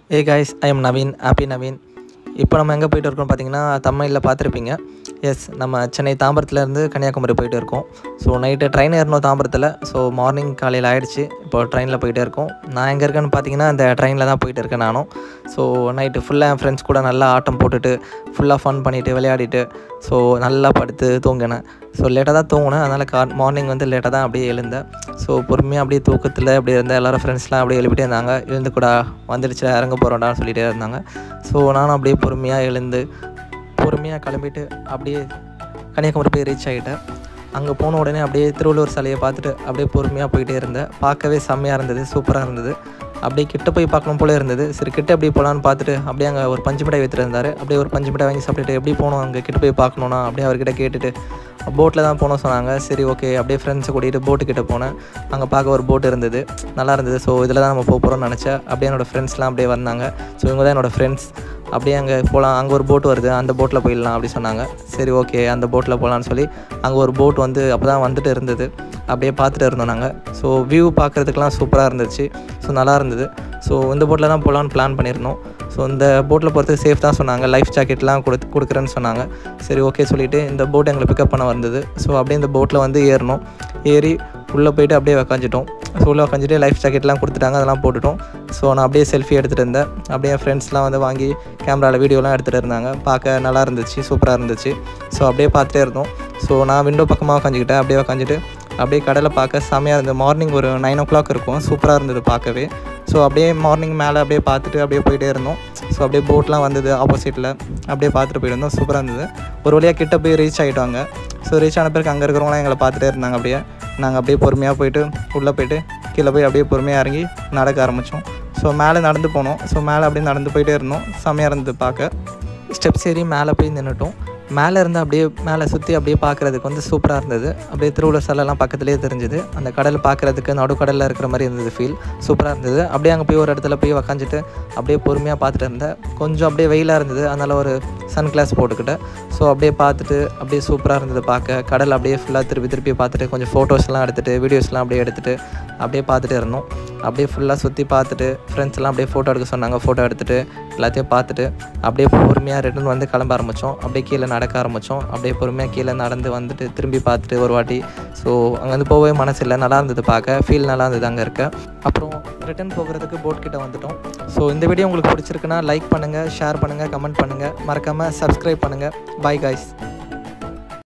Hey guys, I am Naveen, Happynaveen. இப்போ நம்ம எங்கே போயிட்டு இருக்கோம் பார்த்தீங்கன்னா தமிழில் பார்த்துருப்பீங்க. எஸ், நம்ம சென்னை தாம்பரத்துலேருந்து கன்னியாகுமரி போயிட்டு இருக்கோம். ஸோ நைட்டு ட்ரெயின் ஏறணும் தாம்பரத்தில். ஸோ மார்னிங் காலையில் ஆகிடுச்சு. இப்போ ட்ரெயினில் போயிட்டே இருக்கோம். நான் எங்கே இருக்கேன்னு பார்த்தீங்கன்னா இந்த ட்ரெயினில் தான் போயிட்டு இருக்கேன் நானும். ஸோ நைட்டு ஃபுல்லாக என் ஃப்ரெண்ட்ஸ் கூட நல்லா ஆட்டம் போட்டுட்டு ஃபுல்லாக ஃபன் பண்ணிவிட்டு விளையாடிட்டு ஸோ நல்லா படுத்து தூங்கினேன். ஸோ லேட்டாக தான் தூங்கினேன். அதனால் மார்னிங் வந்து லேட்டாக தான் அப்படியே எழுந்தேன். ஸோ பொறுமையாக அப்படியே தூக்கத்தில் அப்படியே இருந்தேன். எல்லோரும் ஃப்ரெண்ட்ஸ்லாம் அப்படியே எழுப்பிட்டே இருந்தாங்க. எழுந்து கூட வந்துடுச்சு, இறங்க போகிறோண்டான்னு சொல்லிகிட்டே இருந்தாங்க. ஸோ நானும் அப்படியே பொறுமையாக எழுந்து பொறுமையாக கிளம்பிட்டு அப்படியே கன்னியாகுமரி போய் ரீச் ஆகிட்டேன். அங்கே போன உடனே அப்படியே திருவள்ளுவர் சிலையை பார்த்துட்டு அப்படியே பொறுமையாக போயிட்டே இருந்தேன். பார்க்கவே செம்மையாக இருந்தது, சூப்பராக இருந்தது. அப்படியே கிட்ட போய் பார்க்கணும் போல இருந்தது. சரி கிட்ட எப்படி போகலான்னு பார்த்துட்டு அப்படியே அங்கே ஒரு பஞ்சு மிட்டாய் விற்றுருந்தார். அப்படியே ஒரு பஞ்சு மிட்டாய் வாங்கி சாப்பிட்டுட்டு எப்படி போகணும் அங்கே கிட்ட போய் பார்க்கணுன்னா அப்படியே அவர்கிட்ட கேட்டுட்டு போட்டில் தான் போகணும் சொன்னாங்க. சரி ஓகே, அப்படியே ஃப்ரெண்ட்ஸை கூட்டிகிட்டு போட்டுக்கிட்ட போனேன். அங்கே பார்க்க ஒரு போட்டு இருந்தது, நல்லா இருந்தது. ஸோ இதில் தான் நம்ம போகிறோம்னு நினச்சேன். அப்படியே என்னோடய ஃப்ரெண்ட்ஸ்லாம் அப்படியே வந்தாங்க. ஸோ இவங்க தான் என்னோடய ஃப்ரெண்ட்ஸ். அப்படியே அங்கே போகலாம், அங்கே ஒரு போட் வருது, அந்த போட்டில் போயிடலாம் அப்படி சொன்னாங்க. சரி ஓகே, அந்த போட்டில் போகலான்னு சொல்லி அங்கே ஒரு போட் வந்து அப்போ தான் வந்துட்டு இருந்தது. அப்படியே பார்த்துட்டு இருந்தோம் நாங்கள். ஸோ வியூ பார்க்குறதுக்கெலாம் சூப்பராக இருந்துச்சு. ஸோ நல்லா இருந்தது. ஸோ இந்த போட்டில் தான் போகலான்னு பிளான் பண்ணியிருந்தோம். ஸோ இந்த போட்டில் போகிறதுக்கு சேஃப் தான் சொன்னாங்க. லைஃப் ஜாக்கெட்லாம் கொடுக்குறேன்னு சொன்னாங்க. சரி ஓகே சொல்லிவிட்டு இந்த போட் எங்களை பிக்கப் பண்ண வந்தது. ஸோ அப்படியே இந்த போட்டில் வந்து ஏறணும். ஏறி உள்ளே போய்ட்டு அப்படியே உக்காந்துட்டோம். ஸோ உள்ளே உக்காந்துட்டு லைஃப் ஜாக்கெட்லாம் கொடுத்துட்டாங்க, அதெல்லாம் போட்டுட்டோம். ஸோ நான் அப்படியே செல்ஃபி எடுத்துகிட்டு இருந்தேன். அப்படியே என் ஃப்ரெண்ட்ஸ்லாம் வந்து வாங்கி கேமராவில் வீடியோலாம் எடுத்துகிட்டு இருந்தாங்க. பார்க்க நல்லா இருந்துச்சு, சூப்பராக இருந்துச்சு. ஸோ அப்படியே பார்த்துட்டே இருந்தோம். ஸோ நான் விண்டோ பக்கமாக உக்காந்துக்கிட்டேன். அப்படியே உக்காந்துட்டு அப்படியே கடலை பார்க்க செம்மையாக இருந்தது. மார்னிங் ஒரு 9 o'clock இருக்கும். சூப்பராக இருந்தது பார்க்கவே. ஸோ அப்படியே மார்னிங் மேலே அப்படியே பார்த்துட்டு அப்படியே போயிட்டே இருந்தோம். ஸோ அப்படியே போட்லாம் வந்தது ஆப்போசிட்டில், அப்படியே பார்த்துட்டு போயிருந்தோம். சூப்பராக இருந்தது. ஒரு வழியாக கிட்ட போய் ரீச் ஆகிட்டாங்க. ஸோ ரீச் ஆன பிறகு அங்கே இருக்கிறவங்களாம் எங்களை பார்த்துட்டே இருந்தாங்க. அப்படியே நாங்கள் அப்படியே பொறுமையாக போயிட்டு உள்ளே போயிட்டு கீழே போய் அப்படியே பொறுமையாக இறங்கி நடக்க ஆரம்பித்தோம். ஸோ மேலே நடந்து போனோம். ஸோ மேலே அப்படியே நடந்து போயிட்டே இருந்தோம். செம்மையாக இருந்தது பார்க்க. ஸ்டெப்ஸ் ஏறி மேலே போய் நின்றுட்டோம். மேலே இருந்து அப்படியே மேலே சுற்றி அப்படியே பார்க்குறதுக்கு வந்து சூப்பராக இருந்தது. அப்படியே திருவள்ளுவர் சிலைலாம் பக்கத்துலேயே தெரிஞ்சுது. அந்த கடல் பார்க்குறதுக்கு நடுக்கடலில் இருக்கிற மாதிரி இருந்தது. ஃபீல் சூப்பராக இருந்தது. அப்படியே அங்கே போய் ஒரு இடத்துல போய் உக்காந்துட்டு அப்படியே பொறுமையாக பார்த்துட்டு இருந்தேன். கொஞ்சம் அப்படியே வெயிலாக இருந்தது, அதனால் ஒரு சன் கிளாஸ் போட்டுக்கிட்டேன். ஸோ அப்படியே பார்த்துட்டு அப்படியே சூப்பராக இருந்தது பார்க்க. கடல் அப்படியே ஃபுல்லாக திருப்பி பார்த்துட்டு கொஞ்சம் ஃபோட்டோஸ்லாம் எடுத்துகிட்டு வீடியோஸ்லாம் அப்படியே எடுத்துகிட்டு அப்படியே பார்த்துட்டு இருந்தோம். அப்படியே ஃபுல்லாக சுற்றி பார்த்துட்டு ஃப்ரெண்ட்ஸ்லாம் அப்படியே ஃபோட்டோ எடுக்க சொன்னாங்க. ஃபோட்டோ எடுத்துகிட்டு எல்லாத்தையும் பார்த்துட்டு அப்படியே பொறுமையாக ரிட்டன் வந்து கிளம்ப ஆரம்பித்தோம். அப்படியே கீழே நடக்க ஆரம்பித்தோம். அப்படியே பொறுமையாக கீழே நடந்து வந்துட்டு திரும்பி பார்த்துட்டு ஒரு வாட்டி. ஸோ அங்கே வந்து போகவே மனசு இல்லை, நல்லா இருந்தது பார்க்க. ஃபீல் நல்லா இருந்தது அங்கே இருக்க. அப்புறம் ரிட்டன் போகிறதுக்கு போட் கிட்ட வந்துட்டோம். ஸோ இந்த வீடியோ உங்களுக்கு பிடிச்சிருக்குன்னா லைக் பண்ணுங்கள், ஷேர் பண்ணுங்கள், கமெண்ட் பண்ணுங்கள், மறக்காமல் சப்ஸ்கிரைப் பண்ணுங்கள். Bye guys.